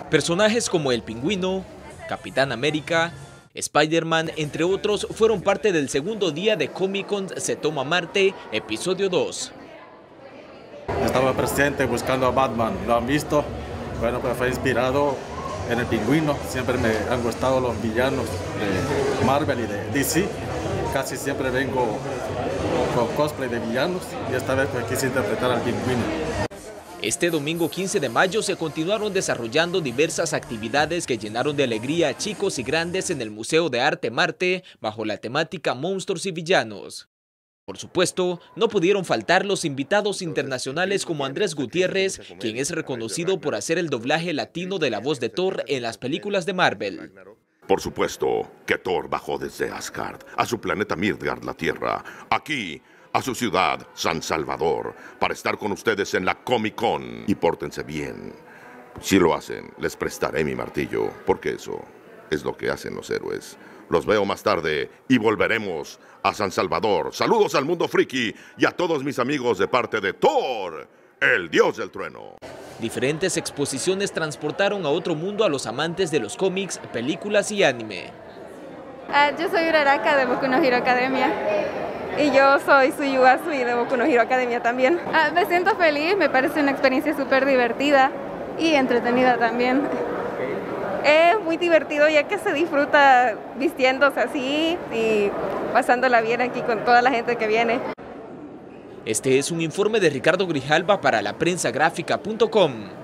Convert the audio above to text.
Personajes como el Pingüino, Capitán América, Spider-Man, entre otros, fueron parte del segundo día de Comic Con Se Toma Marte, episodio 2. Estaba presente buscando a Batman, ¿lo han visto? Bueno, pues fue inspirado en el Pingüino. Siempre me han gustado los villanos de Marvel y de DC. Casi siempre vengo con cosplay de villanos y esta vez pues quise interpretar al Pingüino. Este domingo 15 de mayo se continuaron desarrollando diversas actividades que llenaron de alegría a chicos y grandes en el Museo de Arte Marte bajo la temática Monstruos y Villanos. Por supuesto, no pudieron faltar los invitados internacionales como Andrés Gutiérrez, quien es reconocido por hacer el doblaje latino de la voz de Thor en las películas de Marvel. Por supuesto que Thor bajó desde Asgard a su planeta Midgard, la Tierra, aquí a su ciudad, San Salvador, para estar con ustedes en la Comic Con. Y pórtense bien. Si lo hacen, les prestaré mi martillo, porque eso es lo que hacen los héroes. Los veo más tarde y volveremos a San Salvador. Saludos al mundo friki y a todos mis amigos de parte de Thor, el dios del trueno. Diferentes exposiciones transportaron a otro mundo a los amantes de los cómics, películas y anime. Yo soy Uraraka de Boku no Hero Academia. Y yo soy Suyu Asui de Boku no Hero Academia también. Me siento feliz, me parece una experiencia súper divertida y entretenida también. Es muy divertido ya que se disfruta vistiéndose así y pasándola bien aquí con toda la gente que viene. Este es un informe de Ricardo Grijalva para laprensagráfica.com.